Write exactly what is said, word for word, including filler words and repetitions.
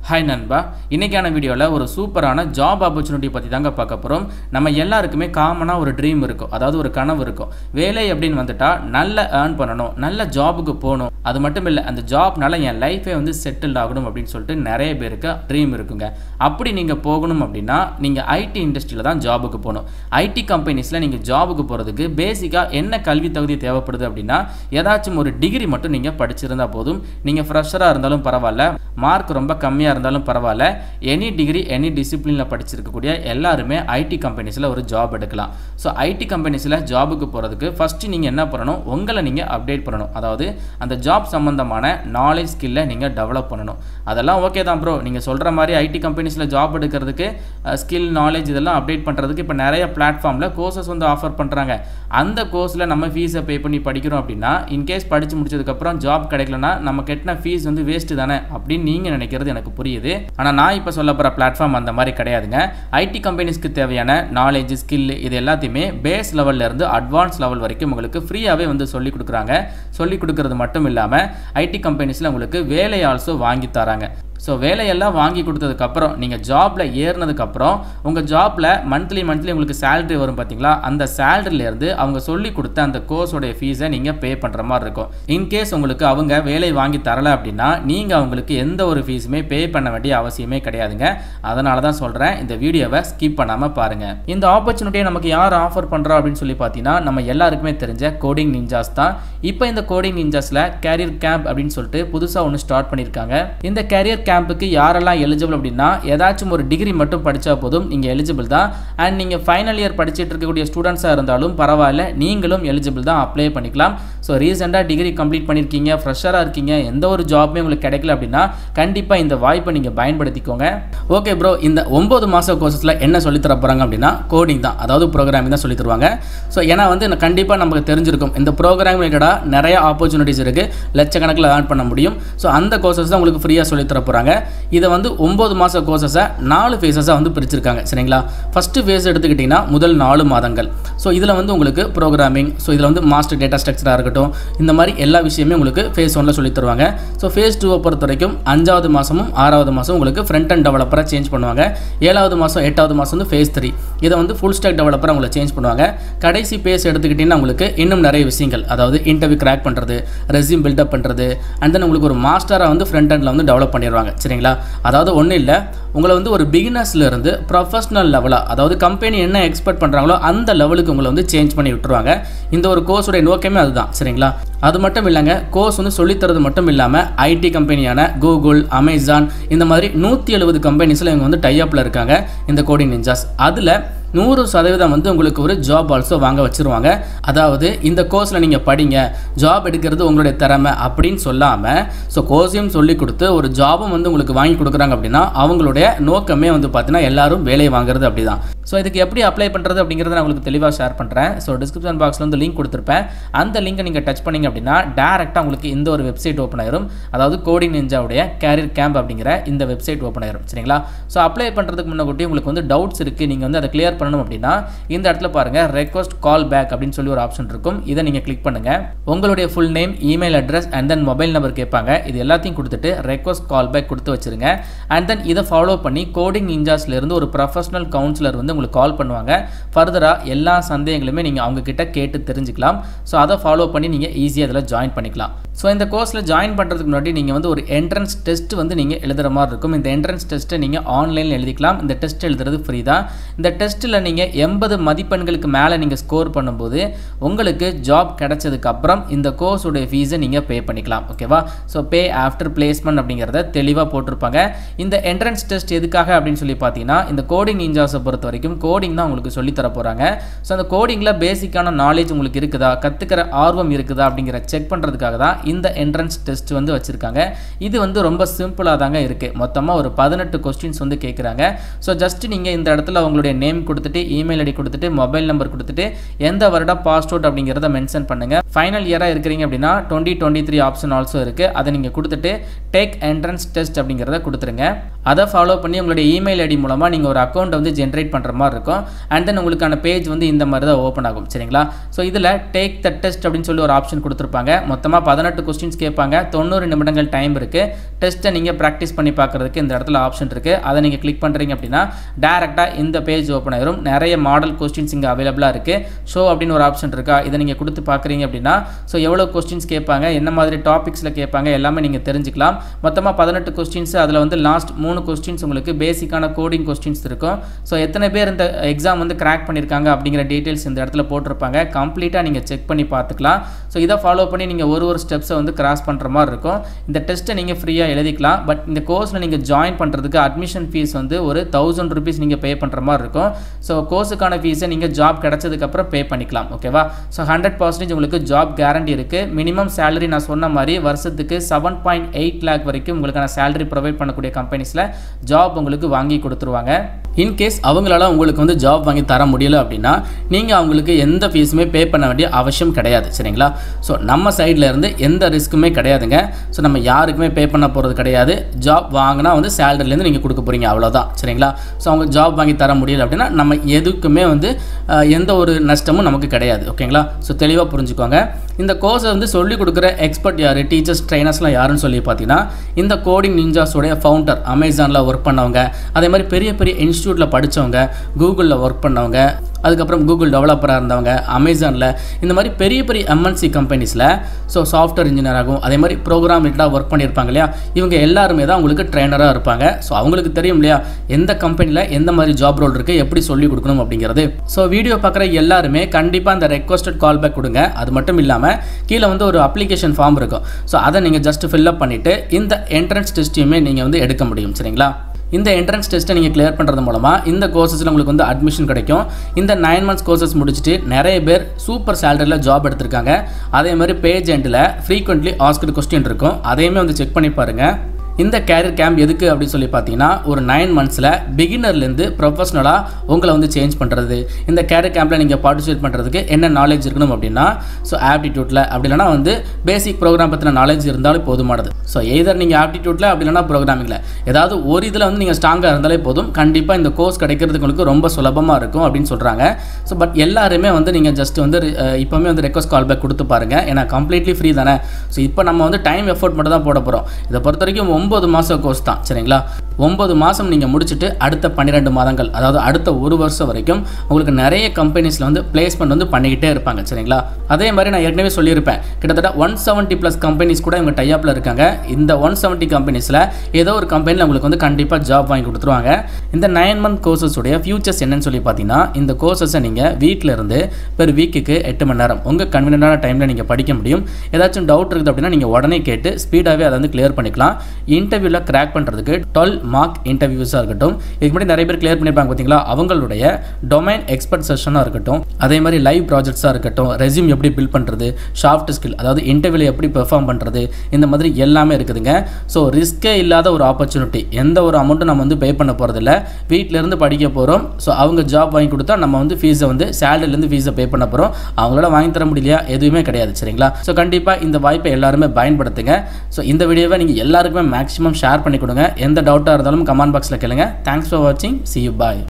Hi நண்பா, இன்னைக்கான வீடியோல ஒரு சூப்பரான ஜாப் ஆப்பர்ச்சுனிட்டி பத்தி தாங்க பார்க்க போறோம். நம்ம எல்லாருக்குமே காமனா ஒரு ட்ரீம் இருக்கும். அதாவது ஒரு கனவு இருக்கும். வேலை அப்படினு வந்துட்டா நல்ல earn பண்ணனும், நல்ல ஜாபுக்கு போணும். அது மட்டும் இல்ல அந்த ஜாப்னால என் லைஃபே வந்து செட்டில் ஆகணும் அப்படினு சொல்லிட்டு நிறைய பேருக்கு ட்ரீம் இருக்குங்க. அப்படி நீங்க போகணும் அப்படினா நீங்க ஐடி இண்டஸ்ட்ரியில தான் ஜாபுக்கு போணும். ஐடி கம்பெனிஸ்ல நீங்க ஜாபுக்கு போறதுக்கு பேசிக்கா என்ன கல்வி தகுதி தேவைப்படுது அப்படினா ஏதாச்சும் ஒரு டிகிரி மட்டும் நீங்க படிச்சிருந்தா போதும். நீங்க ஃப்ரெஷரா இருந்தாலும் பரவாயில்லை, மார்க் ரொம்ப கம்மியா இருந்தாலும் பரவாயில்லை, எனி டிகிரி எனி டிசிப்ளின்ல படிச்சிருக்கக்கூடிய எல்லாருமே ஐடி கம்பெனிஸ்ல ஒரு ஜாப் எடுக்கலாம். ஸோ ஐடி கம்பெனிஸ்ல ஜாபுக்கு போறதுக்கு ஃபர்ஸ்ட் நீங்க என்ன பண்ணணும், உங்களை நீங்க அப்டேட் பண்ணணும். அதாவது அந்த ஜாப் சம்பந்தமான நாலேஜ் ஸ்கில்லை நீங்க டெவலப் பண்ணணும். அதெல்லாம் ஓகே தான் ப்ரோ, நீங்க சொல்ற மாதிரி ஐடி கம்பெனிஸ்ல ஜாப் எடுக்கிறதுக்கு ஸ்கில் நாலேஜ் இதெல்லாம் அப்டேட் பண்றதுக்கு இப்போ நிறைய பிளாட்ஃபார்ம்ல கோர்சஸ் வந்து ஆஃபர் பண்றாங்க. அந்த கோர்ஸ்ல நம்ம ஃபீஸை பே பண்ணி படிக்கிறோம் அப்படின்னா இன்கேஸ் படிச்சு முடிச்சதுக்கு அப்புறம் ஜாப் கிடைக்கலனா நம்ம கட்டின ஃபீஸ் வந்து வேஸ்ட் தானே அப்படின்னு நீங்க நினைக்கிறது எனக்கு புரியுது. ஆனா நான் இப்போ சொல்ல போற பிளாட்ஃபார்ம் அந்த மாதிரி கிடையாதுங்க. ஐடி கம்பெனிஸ்க்கு தேவையான நாலேஜ் ஸ்கில் இது எல்லாத்தையுமே பேஸ் லெவல்ல இருந்து அட்வான்ஸ் லெவல் வரைக்கும் உங்களுக்கு ஃப்ரீயாவே வந்து சொல்லி கொடுக்குறாங்க. சொல்லி கொடுக்கிறது மட்டும் இல்லாம ஐடி கம்பெனிஸ்ல உங்களுக்கு வேலை ஆல்சோ வாங்கி தராங்க. ஸோ வேலையெல்லாம் வாங்கி கொடுத்ததுக்கப்புறம் நீங்கள் ஜாபில் ஏறினதுக்கப்புறம் உங்கள் ஜாபில் மந்த்லி மந்த்லி உங்களுக்கு சேலரி வரும் பார்த்தீங்களா, அந்த சேலரியிலேருந்து அவங்க சொல்லி கொடுத்த அந்த கோர்ஸோடைய ஃபீஸை நீங்கள் பே பண்ணுற மாதிரி இருக்கும். இன்கேஸ் உங்களுக்கு அவங்க வேலை வாங்கி தரலை அப்படின்னா நீங்கள் அவங்களுக்கு எந்த ஒரு ஃபீஸுமே பே பண்ண வேண்டிய அவசியமே கிடையாதுங்க. அதனால தான் சொல்கிறேன், இந்த வீடியோவை ஸ்கிப் பண்ணாமல் பாருங்கள். இந்த ஆப்பர்ச்சுனிட்டியை நமக்கு யார் ஆஃபர் பண்ணுறோம் அப்படின்னு சொல்லி பார்த்தீங்கன்னா நம்ம எல்லாருக்குமே தெரிஞ்ச கோடிங் நிஞ்சாஸ் தான். இப்போ இந்த கோடிங் நிஞ்சாஸில் கேரியர் கேம்ப் அப்படின்னு சொல்லிட்டு புதுசாக ஒன்று ஸ்டார்ட் பண்ணியிருக்காங்க. இந்த கேரியர் கேம்புக்கு யாரெல்லாம் எலிஜிபிள் அப்படின்னா ஏதாச்சும் ஒரு டிகிரி மட்டும் படித்தா போதும் நீங்கள் எலிஜிபிள் தான். அண்ட் நீங்கள் ஃபைனல் இயர் படிச்சுட்டு இருக்கக்கூடிய ஸ்டூடெண்ட்ஸாக இருந்தாலும் பரவாயில்ல, நீங்களும் எலிஜிபிள் தான், அப்ளை பண்ணிக்கலாம். ஸோ ரீசெண்டாக டிகிரி கம்ப்ளீட் பண்ணியிருக்கீங்க, ஃப்ரெஷராக இருக்கீங்க, எந்த ஒரு ஜாப்புமே உங்களுக்கு கிடைக்கல அப்படின்னா கண்டிப்பாக இந்த வாய்ப்பை நீங்கள் பயன்படுத்திக்கோங்க. ஓகே ப்ரோ, இந்த ஒம்பது மாத கோர்சஸில் என்ன சொல்லித்தர போகிறாங்க அப்படின்னா கோடிங் தான், அதாவது ப்ரோக்ராமிங் தான் சொல்லி தருவாங்க. ஸோ ஏன்னா வந்து கண்டிப்பாக நமக்கு தெரிஞ்சிருக்கும் இந்த ப்ரோக்ராம் ரிலேட்டடாக நிறைய ஆப்பர்ச்சுனிட்டிஸ் இருக்குது, லட்சக்கணக்கில் ஏர்ன் பண்ண முடியும். ஸோ அந்த கோர்சஸ் தான் உங்களுக்கு ஃப்ரீயாக சொல்லித்தர போகிறாங்க. இதை வந்து ஒன்பது மாச கோர்சஸை நாலு ஃபேஸஸாக வந்து பிரிச்சிருக்காங்க. சரிங்களா, ஃபர்ஸ்ட் ஃபேஸ் எடுத்துக்கிட்டிங்கன்னா முதல் நாலு மாதங்கள். ஸோ இதில் வந்து உங்களுக்கு ப்ரோக்ராமிங், ஸோ இதில் வந்து மாஸ்டர் டேட்டா ஸ்ட்ரக்சராக இருக்கட்டும், இந்த மாதிரி எல்லா விஷயமே உங்களுக்கு ஃபேஸ் ஒன்ல சொல்லி தருவாங்க. ஸோ ஃபேஸ் டூவை பொறுத்த வரைக்கும் அஞ்சாவது மாதமும் ஆறாவது மாதம் உங்களுக்கு ஃப்ரண்ட் அண்ட் டெவலப்பராக சேஞ்ச் பண்ணுவாங்க. ஏழாவது மாதம் எட்டாவது மாதம் வந்து ஃபேஸ் த்ரீ, இதை வந்து ஃபுல் ஸ்டாக் டெவலப்பராக உங்களை சேஞ்ச் பண்ணுவாங்க. கடைசி ஃபேஸ் எடுத்துக்கிட்டிங்கன்னா உங்களுக்கு இன்னும் நிறைய விஷயங்கள், அதாவது இன்டர்வியூ கிராக் பண்ணுறது, ரெஸ்யூம் பில்டப் பண்ணுறது, அண்ட் தென் உங்களுக்கு ஒரு மாஸ்டராக வந்து ஃப்ரண்ட் அண்டில் வந்து டெவலப் பண்ணிடுவாங்க. சரிங்களா, அதாவது ஒன்றும் இல்லை, உங்களை வந்து ஒரு பிகினர்ஸ்ல இருந்து ப்ரொஃபஷனல் லெவலாக, அதாவது கம்பெனி என்ன எக்ஸ்பெக்ட் பண்ணுறாங்களோ அந்த லெவலுக்கு உங்களை வந்து சேஞ்ச் பண்ணி விட்டுருவாங்க. இந்த ஒரு கோர்ஸோட நோக்கமே அதுதான். சரிங்களா, அது மட்டும் இல்லைங்க, கோர்ஸ் வந்து சொல்லித்தரது மட்டும் இல்லாமல் ஐடி கம்பெனியான கூகுள், அமேசான் இந்த மாதிரி நூற்றி எழுபது கம்பெனிஸில் இவங்க வந்து டைஅப்பில் இருக்காங்க இந்த கோடிங் நிஞ்சாஸ். அதில் நூறு சதவீதம் வந்து உங்களுக்கு ஒரு ஜாப் ஆல்சோ வாங்க வச்சுருவாங்க. அதாவது இந்த கோர்ஸில் நீங்கள் படிங்க, ஜாப் எடுக்கிறது உங்களுடைய திறமை அப்படின்னு சொல்லாமல் ஸோ கோர்ஸையும் சொல்லி கொடுத்து ஒரு ஜாபும் வந்து உங்களுக்கு வாங்கி கொடுக்குறாங்க அப்படின்னா அவங்களுடைய நோக்கமே வந்து பார்த்தீங்கன்னா எல்லாரும் வேலையை வாங்குறது அப்படி தான். ஸோ இதுக்கு எப்படி அப்ளை பண்ணுறது அப்படிங்கிறத நான் உங்களுக்கு தெளிவாக ஷேர் பண்ணுறேன். ஸோ டிஸ்கிரிப்ஷன் பாக்ஸில் வந்து லிங்க் கொடுத்துருப்பேன். அந்த லிங்கை நீங்கள் டச் பண்ணிங்க அப்படின்னா டேரெக்டாக உங்களுக்கு இந்த ஒரு வெப்சைட் ஓப்பன் ஆயிரும். அதாவது கோடிங் நிஞ்சாவுடைய கேரியர் கேம்ப் அப்படிங்கிற இந்த வெப்சைட் ஓப்பன் ஆயிரும். சரிங்களா, ஸோ அப்ளை பண்ணுறதுக்கு முன்னாடி உங்களுக்கு வந்து டவுட்ஸ் இருக்குது, நீங்கள் வந்து அதை கிளியர் பண்ணணும் அப்படின்னா இந்த இடத்துல பாருங்க ரெக்வெஸ்ட் கால் பேக் அப்படின்னு சொல்லி ஒரு ஆப்ஷன் இருக்கும். இதை நீங்க கிளிக் பண்ணுங்க. உங்களுடைய full name, email address and then mobile number கேட்பாங்க. இது எல்லாத்தையும் கொடுத்துட்டு ரெக்வெஸ்ட் கால் பேக் கொடுத்து வச்சிருங்க. அண்ட் தென் இதை ஃபாலோ பண்ணி கோடிங் நிஞ்சாஸ்ல இருந்து ஒரு ப்ரொஃபஷனல் கவுன்சிலர் வந்து உங்களுக்கு கால் பண்ணுவாங்க. ஃபர்தரா எல்லா சந்தேகங்களுமே நீங்க அவங்க கிட்ட கேட்டு தெரிஞ்சுக்கலாம். ஸோ அதை ஃபாலோ பண்ணி நீங்க ஈஸியாக அதில் ஜாயின் பண்ணிக்கலாம். ஸோ இந்த கோர்ஸில் ஜாயின் பண்ணுறதுக்கு முன்னாடி நீங்கள் வந்து ஒரு என்ட்ரன்ஸ் டெஸ்ட் வந்து நீங்கள் எழுதுகிற மாதிரி இருக்கும். இந்த என்ட்ரன்ஸ் டெஸ்ட்டை நீங்கள் ஆன்லைனில் எழுதிக்கலாம். இந்த டெஸ்ட் எழுதுறது ஃப்ரீ தான். இந்த டெஸ்ட்டில் நீங்கள் எண்பது மதிப்பெண்களுக்கு மேலே நீங்கள் ஸ்கோர் பண்ணும்போது உங்களுக்கு ஜாப் கிடைச்சதுக்கு அப்புறம் இந்த கோர்ஸோடைய ஃபீஸை நீங்கள் பே பண்ணிக்கலாம். ஓகேவா, ஸோ பே ஆஃப்டர் பிளேஸ்மெண்ட் அப்படிங்கிறத தெளிவாக போட்டிருப்பாங்க. இந்த என்ட்ரன்ஸ் டெஸ்ட் எதுக்காக அப்படின்னு சொல்லி பார்த்தீங்கன்னா இந்த கோடிங் நிஞ்சாஸை பொறுத்த வரைக்கும் கோடிங் தான் உங்களுக்கு சொல்லித்தர போகிறாங்க. ஸோ அந்த கோடிங்கில் பேசிக்கான நாலேஜ் உங்களுக்கு இருக்குதா, கற்றுக்கிற ஆர்வம் இருக்குதா அப்படிங்கிற செக் பண்ணுறதுக்காக தான் இந்த என்ட்ரன்ஸ் டெஸ்ட் வந்து வச்சிருக்காங்க. இது வந்து ரொம்ப சிம்பிளாக தாங்க இருக்கு. மொத்தமாக ஒரு பதினெட்டு கொஸ்டின்ஸ் வந்து கேட்குறாங்க. ஸோ ஜஸ்ட் நீங்கள் இந்த இடத்துல உங்களுடைய நேம் கொடுத்துட்டு, இமெயில் ஐடி கொடுத்துட்டு, மொபைல் நம்பர் கொடுத்துட்டு, எந்த வருடம் பாஸ் அவுட் அப்படிங்கிறத மென்ஷன் பண்ணுங்க. ஃபைனல் இயராக இருக்கிறீங்க அப்படின்னா twenty twenty three option also இருக்கு. அதை நீங்கள் கொடுத்துட்டு டேக் என்ட்ரன்ஸ் டெஸ்ட் அப்படிங்கிறத கொடுத்துருங்க. அதை ஃபாலோ பண்ணி உங்களுடைய இமெயில் ஐடி மூலமாக நீங்கள் ஒரு அக்கௌண்ட் வந்து ஜென்ரேட் பண்ணுற மாதிரி இருக்கும். அண்ட் தென் உங்களுக்கான பேஜ் வந்து இந்த மாதிரி தான் ஓப்பன் ஆகும். சரிங்களா? ஸோ இதில் டேக் த டெஸ்ட் அப்படின்னு சொல்லி ஒரு ஆப்ஷன் கொடுத்துருப்பாங்க. மொத்தமாக பதினெட்டு கொஸ்டின்ஸ் கேட்பாங்க. தொண்ணூறு நிமிடங்கள் டைம் இருக்குது. டெஸ்ட்டை நீங்கள் ப்ராக்டிஸ் பண்ணி பார்க்குறதுக்கு இந்த இடத்துல ஆப்ஷன் இருக்குது. அதை நீங்கள் கிளிக் பண்ணுறீங்க அப்படின்னா டேரெக்டாக இந்த பேஜ் ஓப்பன் ஆயிரும். நிறைய மாடல் கொஸ்டின்ஸ் இங்கே அவைலபிளாக இருக்குது. ஷோ அப்படின்னு ஒரு ஆப்ஷன் இருக்கா, இதை நீங்கள் கொடுத்து பார்க்குறீங்க அப்படின்னா ஸோ எவ்வளோ கொஸ்டின்ஸ் கேட்பாங்க, என்ன மாதிரி டாபிக்ஸில் கேட்பாங்க எல்லாமே நீங்கள் தெரிஞ்சுக்கலாம். மொத்தமாக பதினெட்டு கொஸ்டின்ஸ். அதில் வந்து லாஸ்ட் மூணு கொஸ்டின்ஸ் உங்களுக்கு பேசிக்கான கோடிங் கொஸ்டின்ஸ் இருக்கும். ஸோ எத்தனை பேர் இந்த எக்ஸாம் வந்து கிராக் பண்ணியிருக்காங்க அப்படிங்கிற டீட்டெயில்ஸ் இந்த இடத்துல போட்டிருப்பாங்க. கம்ப்ளீட்டாக நீங்கள் செக் பண்ணி பார்த்துக்கலாம். ஸோ இதை ஃபாலோ பண்ணி நீங்கள் ஒரு ஒரு ஸ்டெப்ஸை வந்து கிராஸ் பண்ணுற மாதிரி இருக்கும். இந்த டெஸ்ட்டை நீங்கள் ஃப்ரீயாக எழுதிக்கலாம். பட் இந்த கோர்ஸில் நீங்கள் ஜாயின் பண்ணுறதுக்கு அட்மிஷன் ஃபீஸ் வந்து ஒரு தௌசண்ட் ருபீஸ் நீங்கள் பே பண்ணுற மாதிரி இருக்கும். ஸோ கோர்ஸுக்கான ஃபீஸை நீங்கள் ஜாப் கிடச்சதுக்கப்புறம் பே பண்ணிக்கலாம். ஓகேவா? ஸோ ஹண்ட்ரட் பர்சன்டேஜ் உங்களுக்கு ஜாப் கேரண்டி இருக்குது. மினிமம் சேலரி நான் சொன்ன மாதிரி வருஷத்துக்கு செவன் பாயிண்ட் எயிட் லேக் வரைக்கும் உங்களுக்கான சேலரி ப்ரொவைட் பண்ணக்கூடிய கம்பெனிஸில் ஜாப் உங்களுக்கு வாங்கி கொடுத்துருவாங்க. இன்கேஸ் அவங்களால உங்களுக்கு வந்து ஜாப் வாங்கி தர முடியல அப்படின்னா நீங்கள் அவங்களுக்கு எந்த ஃபீஸுமே பே பண்ண வேண்டிய அவசியம் கிடையாது. சரிங்களா? ஸோ நம்ம சைடில் இருந்து எந்த ரிஸ்க்குமே கிடையாதுங்க. ஸோ நம்ம யாருக்குமே பே பண்ண போகிறது கிடையாது. ஜாப் வாங்கினா வந்து சேலரிலேருந்து நீங்கள் கொடுக்க போகிறீங்க, அவ்வளோதான். சரிங்களா? ஸோ அவங்க ஜாப் வாங்கி தர முடியல அப்படின்னா நம்ம எதுக்குமே வந்து எந்த ஒரு நஷ்டமும் நமக்கு கிடையாது. ஓகேங்களா? ஸோ தெளிவாக புரிஞ்சுக்கோங்க. இந்த கோர்ஸை வந்து சொல்லிக் கொடுக்குற எக்ஸ்பர்ட் யார், டீச்சர்ஸ் ட்ரைனர்ஸ்லாம் யாருன்னு சொல்லி பார்த்தீங்கன்னா இந்த கோடிங் நிஞ்சாஸோடைய ஃபவுண்டர், அமேசானில் ஒர்க் பண்ணவங்க, அதே மாதிரி பெரிய பெரிய இன்ஸ்டியூட்டில் படித்தவங்க, கூகுளில் ஒர்க் பண்ணவங்க, அதுக்கப்புறம் கூகுள் டெவலப்பராக இருந்தவங்க, அமேசானில் இந்த மாதிரி பெரிய பெரிய எம்என்சி கம்பெனிஸில் ஸோ சாஃப்ட்வேர் இன்ஜினியராகவும் அதே மாதிரி ப்ரோக்ராம் ரிலேட்டடாக ஒர்க் பண்ணியிருப்பாங்க இல்லையா, இவங்க எல்லாருமே தான் உங்களுக்கு ட்ரெயினராக இருப்பாங்க. ஸோ அவங்களுக்கு தெரியும் இல்லையா எந்த கம்பெனியில் எந்த மாதிரி ஜாப் ரோல் இருக்குது, எப்படி சொல்லிக் கொடுக்கணும் அப்படிங்கிறது. ஸோ வீடியோ பார்க்குற எல்லாருமே கண்டிப்பாக அந்த ரெக்வஸ்டட் கால் பேக் கொடுங்க. அது மட்டும் இல்லாமல் கீழே வந்து ஒரு அப்ளிகேஷன் ஃபார்ம் இருக்கும். ஸோ அதை நீங்கள் ஜஸ்ட் ஃபில்அப் பண்ணிவிட்டு இந்த என்ட்ரன்ஸ் டெஸ்ட்டையுமே நீங்கள் வந்து எடுக்க முடியும். சரிங்களா? இந்த என்ட்ரன்ஸ் டெஸ்ட்டை நீங்கள் கிளியர் பண்ணுறது மூலமாக இந்த கோர்சஸில் உங்களுக்கு வந்து அட்மிஷன் கிடைக்கும். இந்த நைன் மந்த்ஸ் கோர்சஸ் முடிச்சுட்டு நிறைய பேர் சூப்பர் சேலரியில் ஜாப் எடுத்திருக்காங்க. அதே மாதிரி பேஜ் எண்டில் ஃப்ரீக்வெண்ட்லி ஆஸ்க்டு கொஸ்டின் இருக்கும். அதையுமே வந்து செக் பண்ணி பாருங்கள். இந்த கேரியர் கேம்ப் எதுக்கு அப்படின்னு சொல்லி பார்த்தீங்கன்னா ஒரு நைன் மந்த்ஸில் பிகினர்லேருந்து ப்ரொஃபஷனலாக உங்களை வந்து சேஞ்ச் பண்ணுறது. இந்த கேரியர் கேம்பில் நீங்கள் பார்ட்டிசிபேட் பண்ணுறதுக்கு என்ன நாலேஜ் இருக்கணும் அப்படின்னா ஸோ ஆப்டிடியூட்டில் அப்படி இல்லைனா வந்து பேசிக் ப்ரோக்ராம் பற்றின நாலேஜ் இருந்தாலும் போதுமானது. ஸோ எய்தர் நீங்கள் ஆப்டிடியூட்டில் அப்படி இல்லைனா ப்ரோக்ராமிங்கில் ஏதாவது ஒரு இதில் வந்து நீங்கள் ஸ்ட்ராங்காக இருந்தாலே போதும். கண்டிப்பாக இந்த கோர்ஸ் கிடைக்கிறதுக்கு உங்களுக்கு ரொம்ப சுலபமாக இருக்கும் அப்படின்னு சொல்கிறாங்க. ஸோ பட் எல்லாருமே வந்து நீங்கள் ஜஸ்ட் வந்து இப்போவுமே வந்து ரெக்வஸ்ட் கால் பேக் கொடுத்து பாருங்கள். ஏன்னா கம்ப்ளீட்லி ஃப்ரீ தானே. ஸோ இப்போ நம்ம வந்து டைம் எஃபோர்ட் மட்டும் தான் போட போகிறோம். இதை பொறுத்த வரைக்கும் ஒன்பது மாதம் கோர்ஸ் தான். சரிங்களா? ஒன்பது மாதம் நீங்கள் முடிச்சுட்டு அடுத்த பன்னிரெண்டு மாதங்கள் அதாவது அடுத்த ஒரு வருஷம் வரைக்கும் உங்களுக்கு நிறைய கம்பெனிஸில் வந்து பிளேஸ்மெண்ட் வந்து பண்ணிக்கிட்டே இருப்பாங்க. சரிங்களா? அதே மாதிரி நான் ஏற்கனவே சொல்லியிருப்பேன் கிட்டத்தட்ட ஒன் செவன்ட்டி ப்ளஸ் கம்பெனிஸ் கூட இவங்க டைப்பில் இருக்காங்க. இந்த ஒன் செவன்ட்டி கம்பெனிஸில் ஏதோ ஒரு கம்பெனியில் உங்களுக்கு வந்து கண்டிப்பாக ஜாப் வாங்கி கொடுத்துருவாங்க. இந்த நைன் மந்த் கோர்சஸுடைய ஃபியூச்சர்ஸ் என்னன்னு சொல்லி பார்த்தீங்கன்னா இந்த கோர்சஸை நீங்கள் வீட்டில் இருந்து பெர் வீக்குக்கு எட்டு மணி நேரம் உங்கள் கன்வீனியன்டான டைமில் நீங்கள் படிக்க முடியும். ஏதாச்சும் டவுட் இருக்குது அப்படின்னா நீங்கள் உடனே கேட்டு ஸ்பீடாகவே அதை வந்து கிளியர் பண்ணிக்கலாம். இன்டர்வியூவில் கிராக் பண்ணுறதுக்கு டுவெல் மார்க் இன்டர்வியூஸாக இருக்கட்டும், இதுக்கு முன்னாடி நிறைய பேர் கிளியர் பண்ணியிருப்பாங்க பார்த்தீங்களா, அவங்களுடைய டொமைன் எக்ஸ்பர்ட் செஷனாக இருக்கட்டும், அதே மாதிரி லைவ் ப்ராஜெக்ட்ஸாக இருக்கட்டும், ரெஸ்யூம் எப்படி பில்ட் பண்ணுறது, சாஃப்ட் ஸ்கில் அதாவது இன்டர்வியூவில் எப்படி பெர்ஃபார்ம் பண்ணுறது, இந்த மாதிரி எல்லாமே இருக்குதுங்க. ஸோ ரிஸ்கே இல்லாத ஒரு ஆப்பர்ச்சுனிட்டி. எந்த ஒரு அமௌண்ட்டும் நம்ம வந்து பே பண்ண போகிறதில்ல. வீட்டிலேருந்து படிக்க போகிறோம். ஸோ அவங்க ஜாப் வாங்கி கொடுத்தா நம்ம வந்து ஃபீஸை வந்து சேலரிலேருந்து ஃபீஸை பே பண்ண போகிறோம். அவங்களால வாங்கி தர முடியலையா, எதுவுமே கிடையாது. சரிங்களா? ஸோ கண்டிப்பாக இந்த வாய்ப்பை எல்லாருமே பயன்படுத்துங்க. ஸோ இந்த வீடியோவை நீங்கள் எல்லாருக்குமே மேக்ஸிமம் ஷேர் பண்ணி கொடுங்க. எந்த டவுட்டாக இருந்தாலும் கமெண்ட் பாக்ஸில் கேளுங்க. தேங்க்ஸ் ஃபார் வாட்சிங். see you, bye.